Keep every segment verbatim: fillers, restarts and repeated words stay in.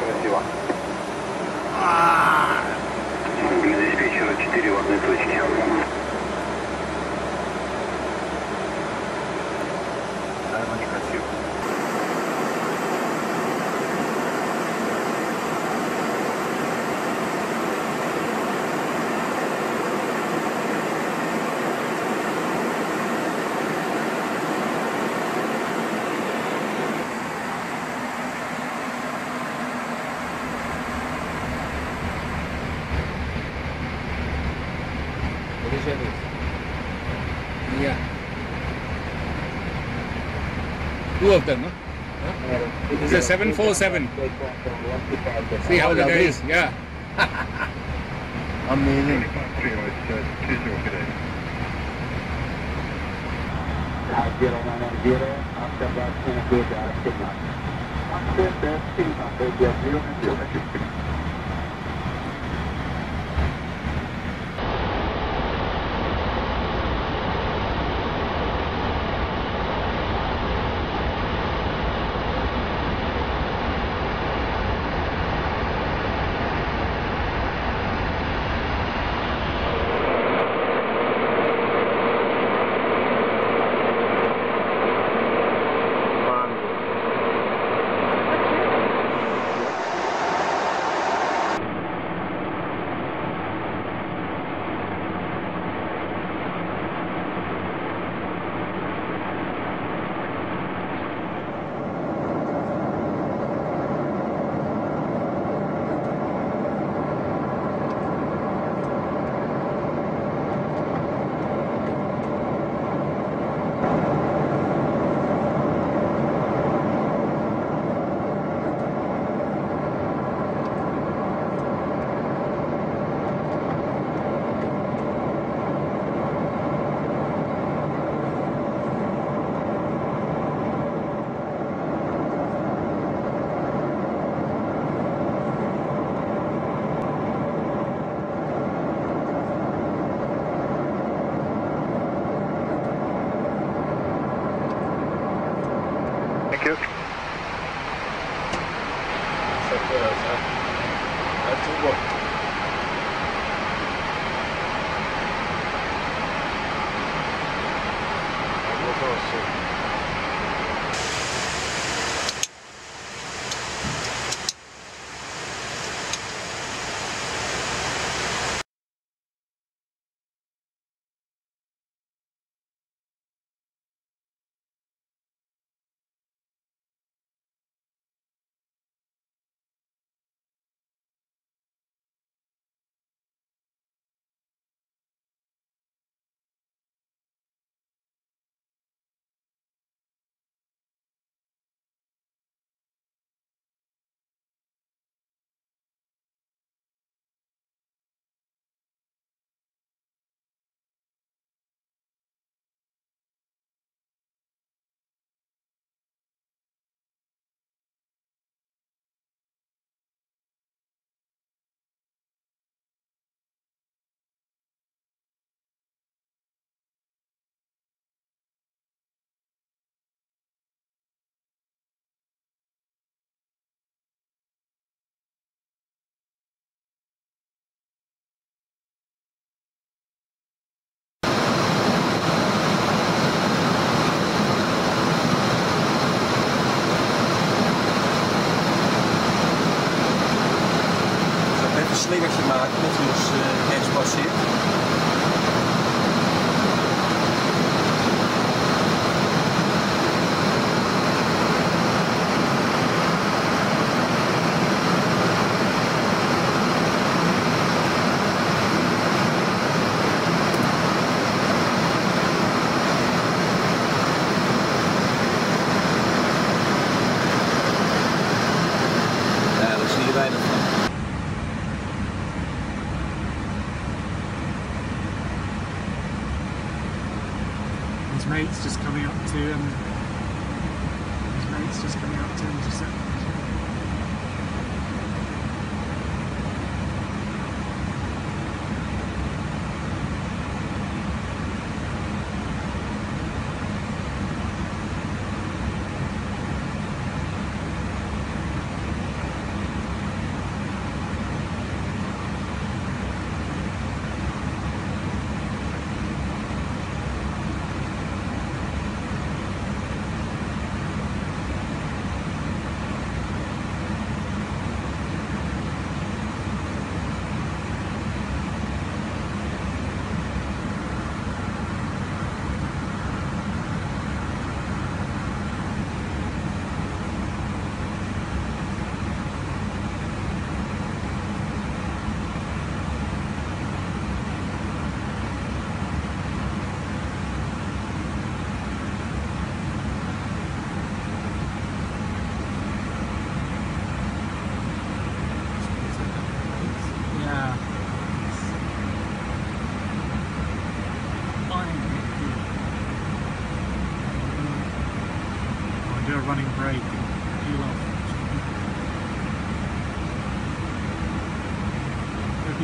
Спасибо. Диспетчера четыре в одной точке. Наверное, некрасиво. Yeah. Two of them, no? Huh? It's a seven four seven. See how the guy is. Yeah. Amazing. Thank you. Slingertje maken dat hij ons uh, rechts passeert. Ja, daar zie je weinig van. His mate's just coming up to um, his mate's just coming up to intercept.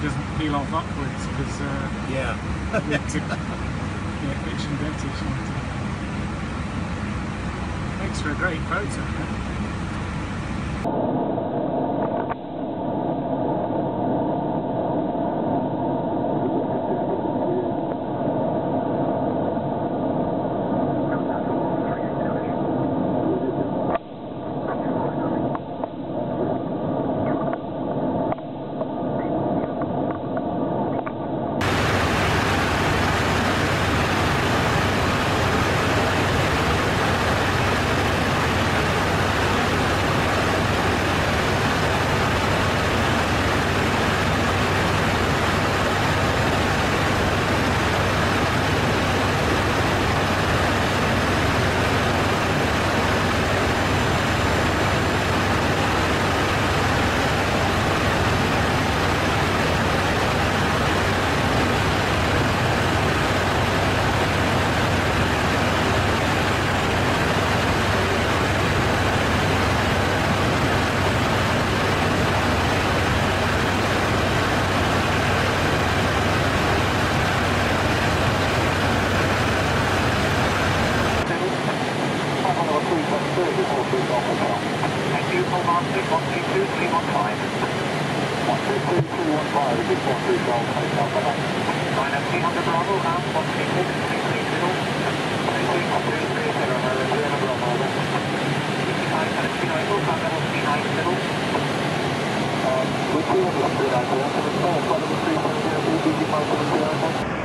doesn't peel off upwards because uh, Yeah. it's a, yeah, itch and dead itch. Makes for a great photo. Thank you, hold on, six one three two three one five. one two two three one five, six one three Golf Hotel, bye-bye. nine three hundred Bravo, now one three six three three zero. three three one three three zero, November Bravo, over. fifty-five seventy nine, Golf level three nine zero. Uh, we see on the three nine zero, seven seven, one three seven zero, B B five seven zero.